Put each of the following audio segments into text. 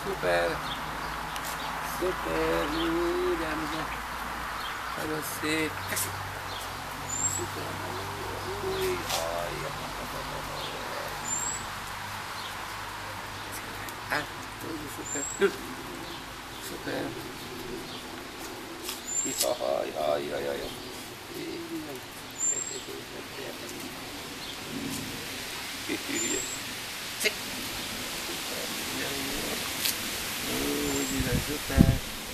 szuper! Szuper! Ugyan, nagyon szép! Szuper! Új, szuper! Szuper! Jaj. Szuper!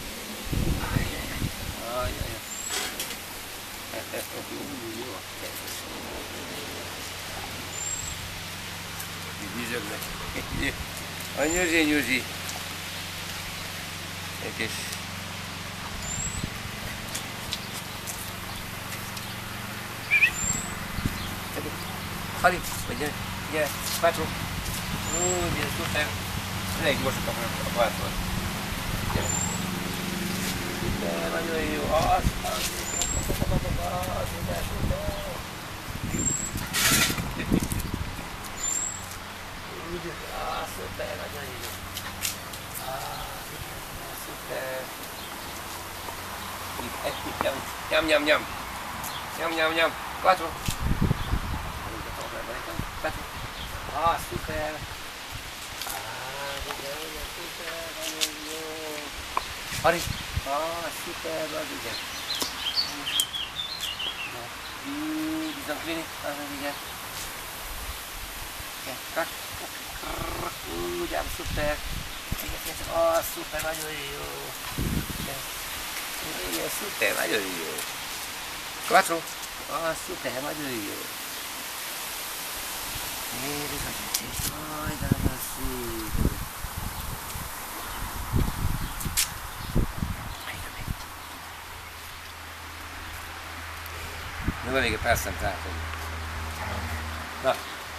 Bizsognak. A nyuzi. Egy kis. Harry, gyere, Quattro. Gyere, szuper. Elég gyorsak a Quattro. Gyere. Szuper, nagyon jó. Szuper. Szuper, nagyon jó. Szuper. Nyam. Quattro. Szuper. Szuper, nagyon jó. Harry. Szuper, az igen. Bizony, Vini, az igen. Ugyan, szuper. Szuper, nagyon jó. Igen, szuper, nagyon jó. Quattro. Szuper, nagyon jó. Jaj, de nagyon szép. Na, van még egy pár szem tátom. Na.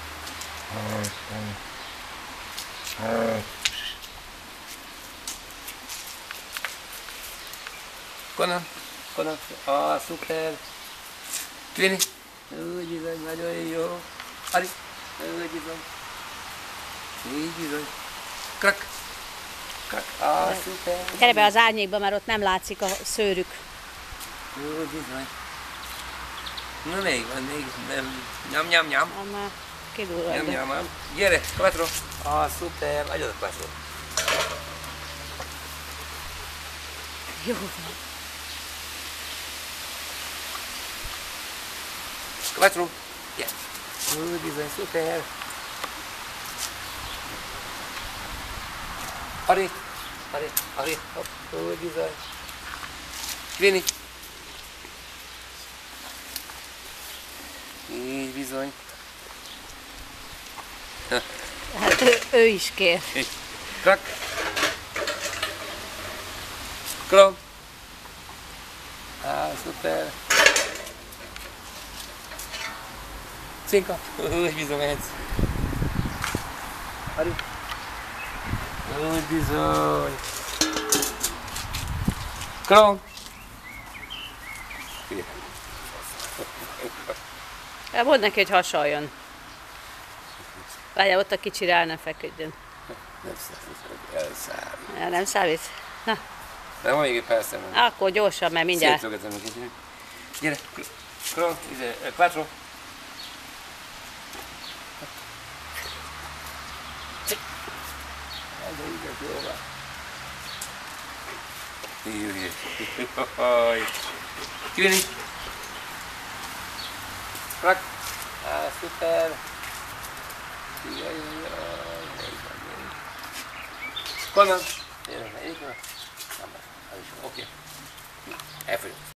Conan. Szuper. Vini. Úgy bizony, nagyon jó. Harry. Úgy bizony. Így bizony. Krak. Szuper. Gyere be az árnyékba, mert ott nem látszik a szőrük. Úgy bizony. Na még van. Nyam. Már kidurrad. Nyam. Gyere, Quattro. Szuper. Nagyon a Quattro. Jó van. Quattro. Gyere. Úgy bizony, szuper. Harry. Hopp, úgy bizony. Vini. Így bizony. Hát ő is kér. Krak. Klom. Szuper. Cinka. Úgy bizony, ez. Harry. Úgy bizony. Klom. Mondd neki, hogy hasaljon. Várjál, ott a kicsire el, ne feküdjön. Nem számít, elszállít. Nem számít? Na. Nem, még egy persze. Akkor gyorsan, mert mindjárt. Szétszögetem a kicsit. Gyere, Kron, Quattro. De igaz, jó van. Jaj. Vini. Krak. Szuper. Jaj. Conan. Oké. Elfogyott.